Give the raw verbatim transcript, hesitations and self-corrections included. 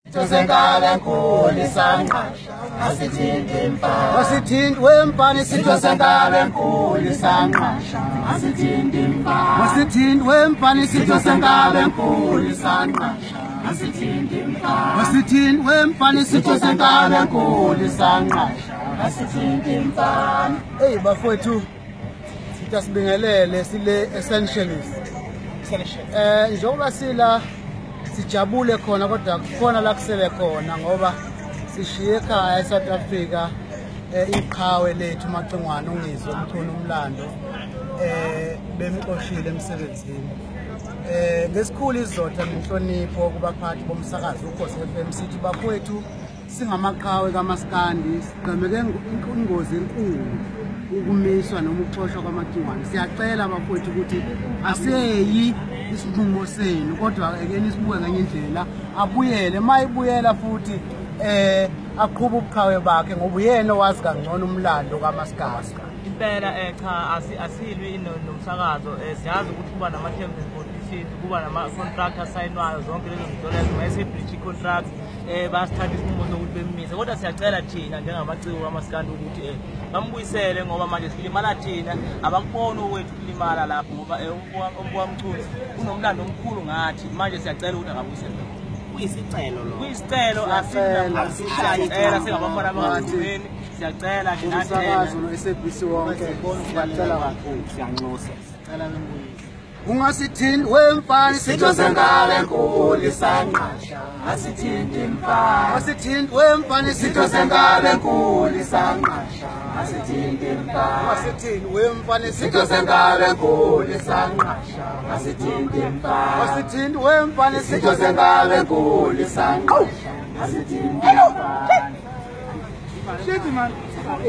Sengabe nkulu sanqasha asithinti imfana Wasithinti wempani Sitho sengabe nkulu sanqasha asithinti imfana Wasithinti wempani Sitho sengabe nkulu sanqasha asithinti imfana Wasithinti wempani Sitho sengabe nkulu sanqasha asithinti imfana. Hey bafowethu sitha sibingelele sile essentialist. Eh njengoba sila sijabule khona kodwa khona la kusele khona ngoba sishiye ekhaya eSouth Africa iqhawe lethu Macengwane ungizwe umthuni umlando eh bemxoshile emsebenzini eh ngesikhulu izotha nenhlonipho kubaphathi bomsakazo uKhosi F M sithi bafowethu singamaqhawe kaMaskandi sigqemeke ingozi enkulu ukumiswa noma ukuxoshwa kwaMacengwane. Siyacela bafowethu ukuthi aseyi isinqumo senu kodwa ake nisibuke ngenye indlela abuyele mayibuyela futhi eh aqhubha ubuqhawe bakhe ngoba uyena owazi kangcono umlando kaMaskasi. Impela eh cha asilwi nomsakazo siyazi ukuthi kuba nama terms and conditions kuba nama contract asayinwayo zonke lezo zinto lezo mayise breach contract eh basithatha isinqumo sokuthi bemise kodwa siyacela thina njengamaciko kaMaskandi ukuthi eh bambuyisele ngoba manje silimala thina abakubona owethu kulimala lapho ngoba umbwamchuni unomlando omkhulu ngathi manje siyacela ukuthi akabuyisele Kuyisicelo lo kuyisicelo asisicela singabafana abangazweni siyacela thina umsakazo no S A B C wonke siyacela kakhulu siyanxusa sicela nembuyisi ungasithinti wempani Sitho sengabe nkulu sanqasha asithinti imfana Wasithinti wempani Sitho sengabe nkulu sanqasha asithinti imfana Wasithinti wempani Sitho sengabe nkulu sanqasha asithinti imfana Wasithinti wempani Sitho sengabe nkulu sanqasha asithinti imfana. Shit man